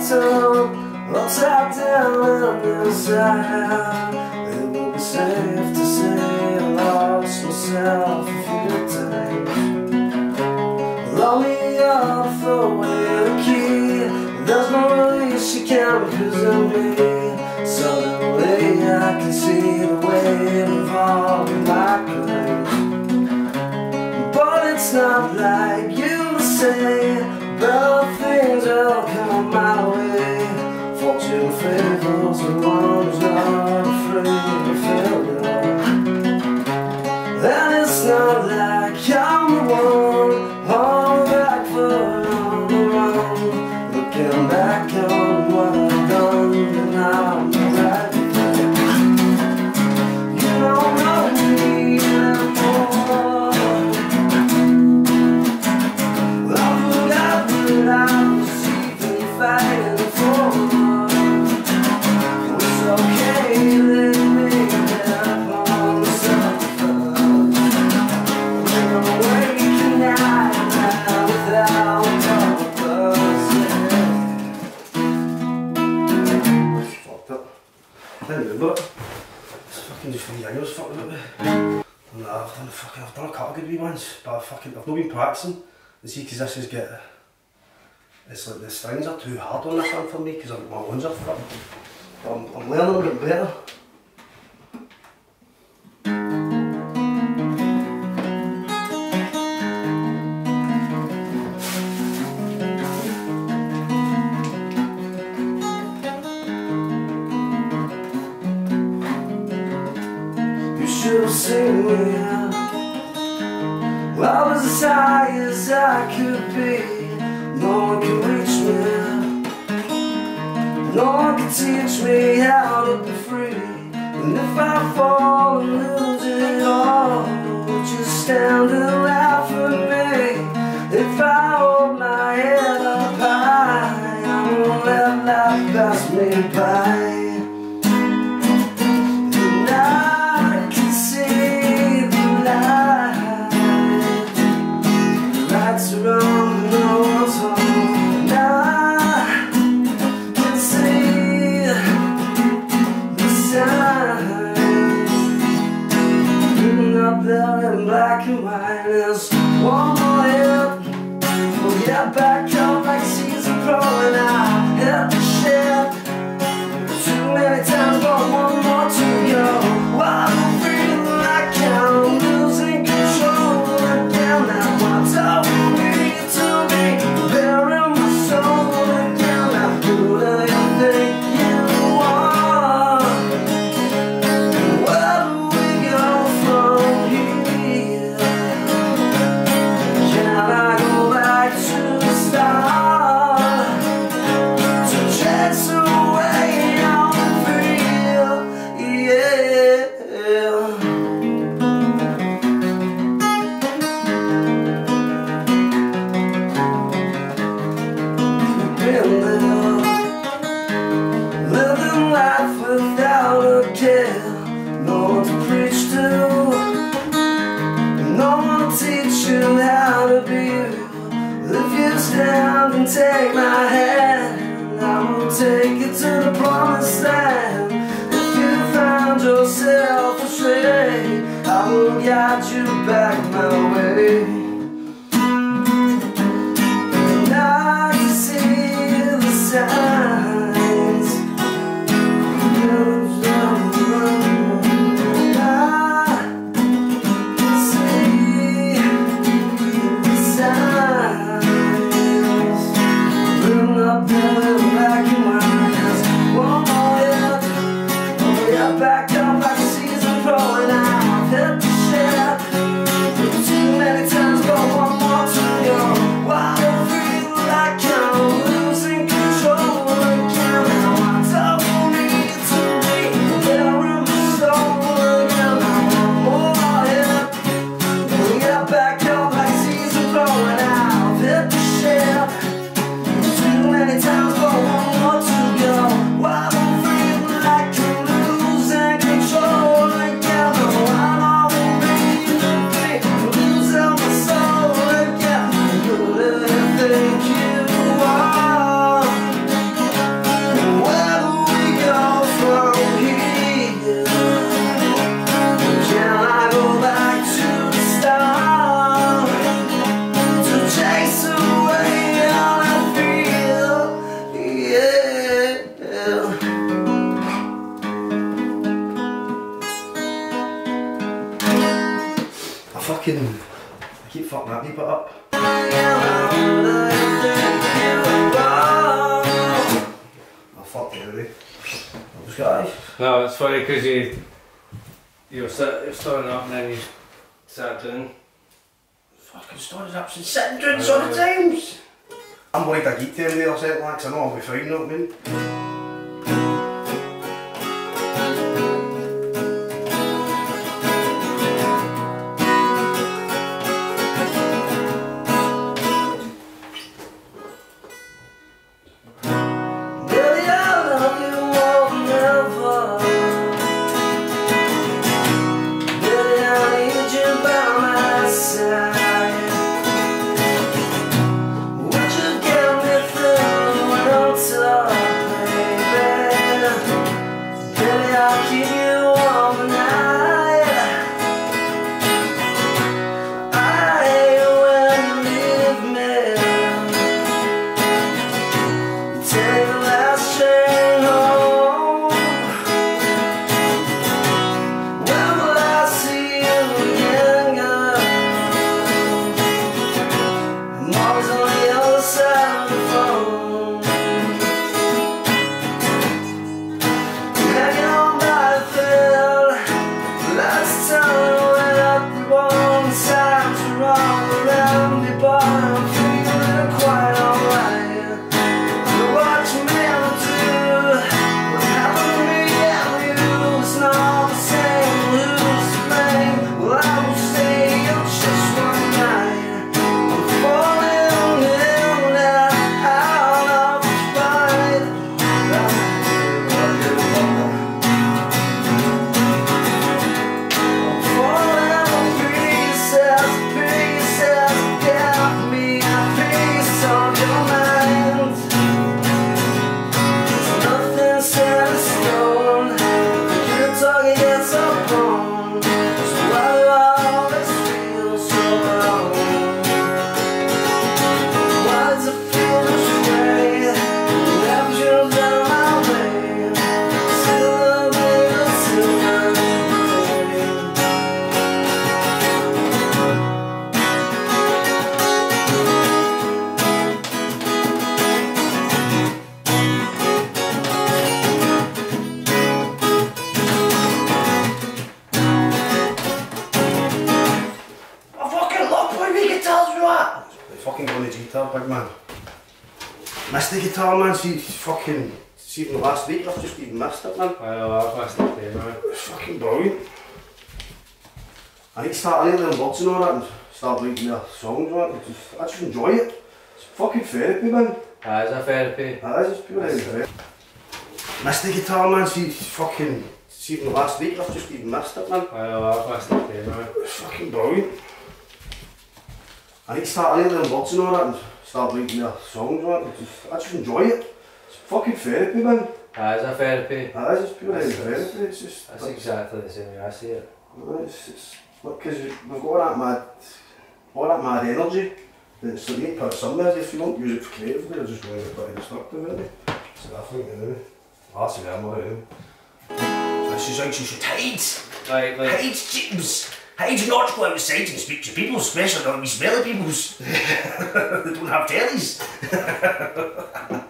bottom, upside down and inside. It would be safe to say I lost myself a few times. Lock me up, throw away the key. There's no release, you can't imprison me. Suddenly I can see the weight of all of my crimes. But it's not like you say, better things will come my way. Fortune favors the one who's not afraid of failure. And it's not like I'm the one on the back foot on the run, looking back on what I've done, and I'm the right thing. You don't know me anymore. I'm receiving, fighting for. It's okay to let me up on the surface. We're gonna wake a night now without purpose. Fucked up. Anyway, but it's fucking just for the annuals fucking with me. Nah, I've done a couple of good wee ones, but I've not been practicing. You see, because this is it's like the strings are too hard on this one for me because my ones are fucking. I'm learning a bit better. You should have seen me. Well, I was as high as I could be. No one can reach me. No one can teach me how to be free. And if I fall and lose it all, would you stand and laugh at me? If I hold my head up high, I won't let life pass me by. And I can see the light. The lights are on. There in black and white is one more hit. We'll get back up like season pro, and I hit the shit too many times, but one more to go. While I'm feeling like I'm losing control again. Now what's up me to me, bearing my soul again. Now who do you think you are? Where do we go from here? Can I go back to the start to chase away all the fear? Yeah. You've been there, living life without a care. No one to preach to, no one to teach you how to be you. If you stand and take my hand, I will take you to the promised land. If you find yourself astray, I will guide you back my way. And I can see the signs. Back up like a season pro, and I've hit the shit too No, it's funny because you're starting up and then you start doing. Fucking started up since sitting doing sort of times. I'm worried I get to the other set like, 'cause I know I'll be fine, you know what I mean? Fucking going to guitar, big man. Missed the guitar, man. See even last week I've just even missed it, man. I know, I've missed it too, man. It's fucking brilliant. I need to learn words and all that and start writing their songs, man. I just enjoy it. It's fucking therapy, man. It is a therapy. It is, it's pure therapy. Missed the guitar, man. See even last week I've just even missed it, man. I know, I've missed it too, man. It's fucking brilliant. I need to learn words and all that and start writing their songs, man. I just enjoy it. It's fucking therapy, man. It is a therapy. It is, it's pure therapy. It's just. That's exactly the same way I see it. It's because we've got all that mad energy. It's like you need to put it somewhere. If you don't use it for creatively, you're just going to get pretty destructive, really. So I think, that's the I'm alright. This is how you should hide. Like. Hide, James. Hide, not go outside and speak to people, especially not these smelly peoples. They don't have tellies.